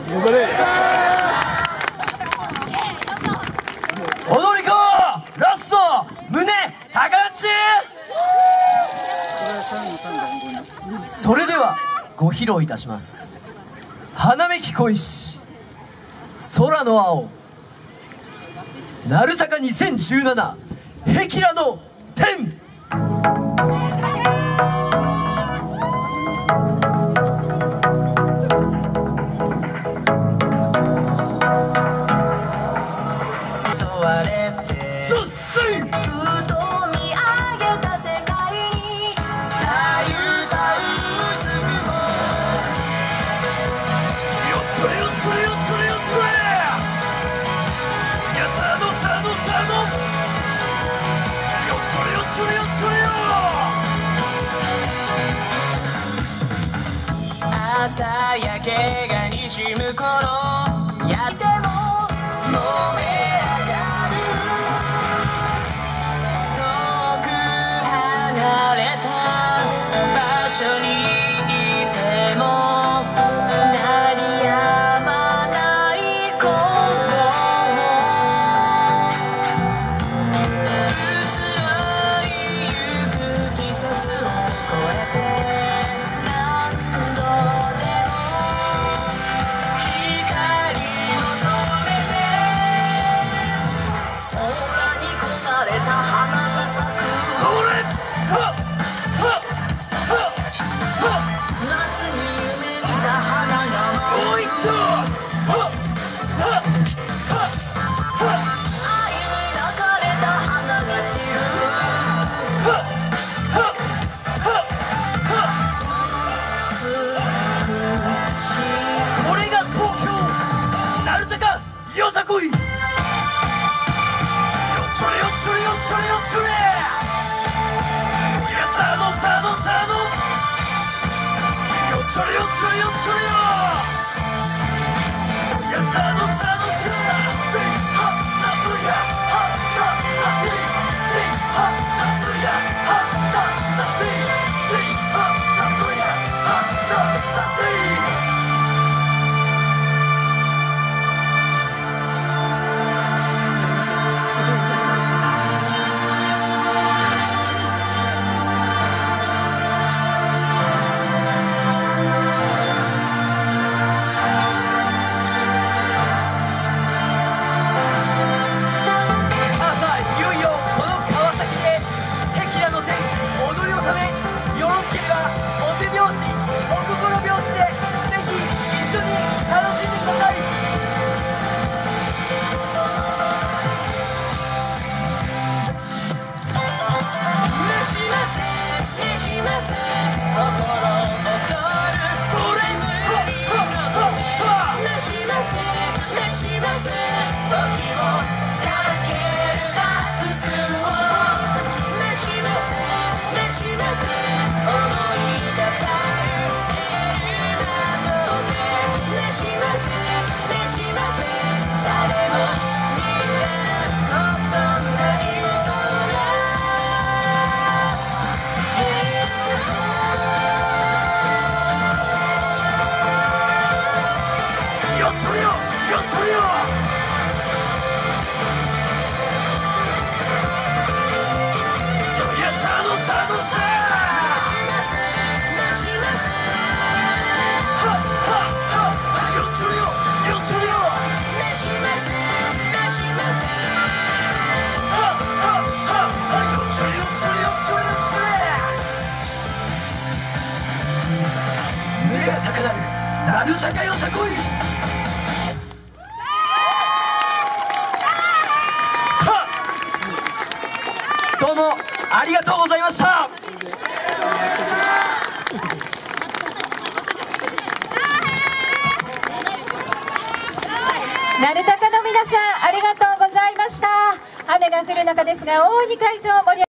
踊り子ラスト胸高打ち。それではご披露いたします。花めき小石空の青鳴高2017壁画の天。 朝焼けがにじむ頃やっても燃え上がる。遠く離れた場所にいても鳴りやまないことを移ろいゆく季節を越えてよさこい。よつれよつれよつれよつれ。いやさのさのさの。よつれよつれよつれよ。いやさのさのさ。せいはさすやはささせい。せいはさすやはささせい。せいはさすやはささせい。が高鳴る鳴高よさこい。どうもありがとうございました。 鳴高の皆さんありがとうございました。雨が降る中ですが大いに会場を盛り上げ